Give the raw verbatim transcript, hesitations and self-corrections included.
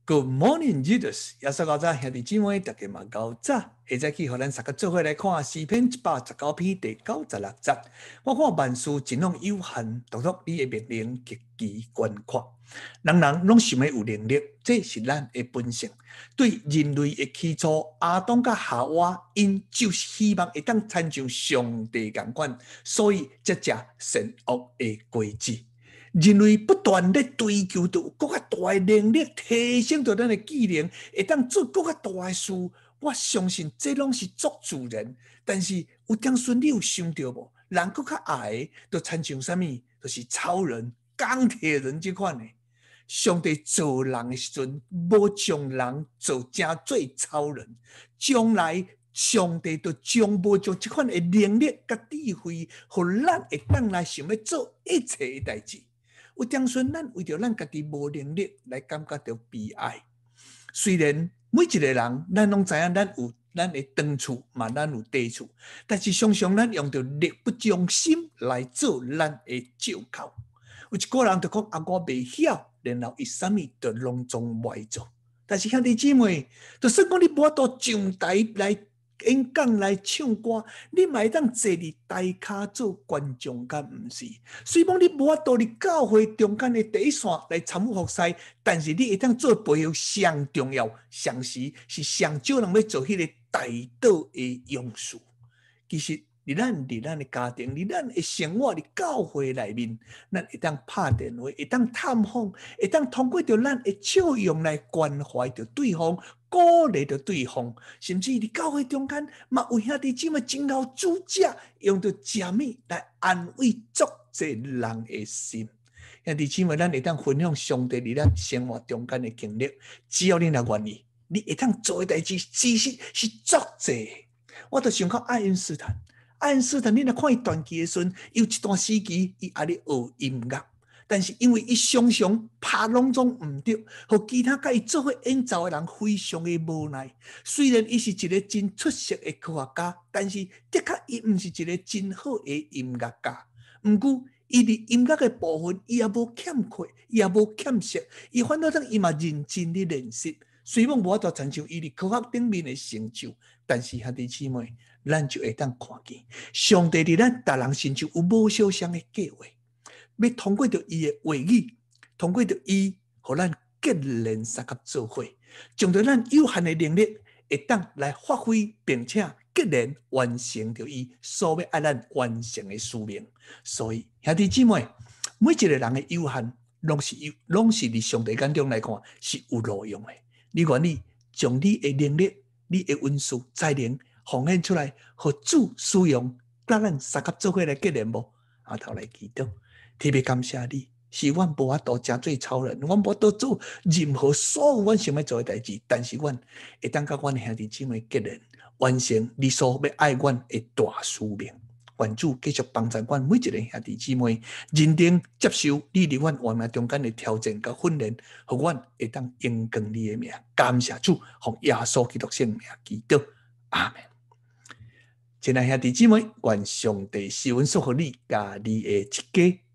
Good morning, Jesus！ 耶稣高早兄弟姊妹，大家嘛高早。下早起，互咱三个做伙来看诗篇一百十九篇第九十六节。我看万事尽拢有限，独独你的命令极其宽阔。人人拢想要有能力，这是咱的本性。对人类的起初，亚当甲夏娃，因就是希望会当参像上帝共款，所以才食善恶的果子。人类不断咧追求到更较大的能力，提升到咱的技能，会当做更较大的事。我相信这拢是足自然。但是有当时你有想到无？人更较爱的，就参像啥物，就是超人、钢铁人这款的。上帝造人的时阵，无将人做成做超人。将来上帝就将无将这款的能力甲智慧，互咱会当来想要做一切的代志。有当时咱为着咱家己无能力来感觉到悲哀。虽然每一个人，咱拢知影咱有咱的长处，嘛咱有短处，但是常常咱用着力不从心来做咱的借口。有一个人就讲啊，我袂晓，然后伊啥物就拢总袂做。但是兄弟姊妹，就算讲你无法度上台来演讲来唱歌，你嘛会当坐伫台骹做观众，敢毋是？虽然你无法度伫教会中间的第一线来参与服侍，但是你会当做背后上重要、上时是上少人要做迄个大道的勇士。其实，伫咱伫咱的家庭、伫咱的生活、伫教会内面，咱会当拍电话，会当探访，会当通过着咱的笑容来关怀着对方。鼓励着对方，甚至伫教会中间，嘛有兄弟姊妹真好主者，用着食物来安慰足济人的心。兄弟姊妹，咱会当分享上帝伫咱生活中间的经历，只要你若愿意，你会当做的代志，其实是足济。我就想到爱因斯坦，爱因斯坦，你若看伊传记的时阵，有一段时期伊爱咧学音乐。但是因为伊常常拍拢总毋对，互其他甲伊做伙演奏的人非常的无奈。虽然伊是一个真出色的科学家，但是的确伊毋是一个真好的音乐家。毋过伊伫音乐的部分，伊也无欠缺，伊也无欠缺，伊反倒当伊嘛认真的练习。虽然无法度参像伊伫科学顶面的成就，但是兄弟姊妹，咱就会当看见，上帝伫咱逐人身上有无相像的计划。要通过着伊的话语，通过着伊，互咱结连三合做伙，将着咱有限的能力，会当来发挥，并且结连完成着伊所要爱咱完成的使命。所以兄弟姊妹，每一个人的有限，拢是有，拢是伫上帝眼中来看是有路用的。你愿意将你的能力、你的恩赐、才能奉献出来，互主使用，甲咱三合做伙来结连无？后头来祈祷。特别感谢你，是阮无法度成做超人，阮无法度做任何所有阮想要做的代志，但是阮会当甲阮兄弟姊妹结连，完成你所要爱阮的大使命。愿主继续帮助阮每一个兄弟姊妹，认真接受你伫阮活命中间的挑战甲训练，互阮会当荣光你的名。感谢主，奉耶稣基督圣名祈祷，阿门。亲爱兄弟姊妹，愿上帝赐恩祝福你，甲你的一家。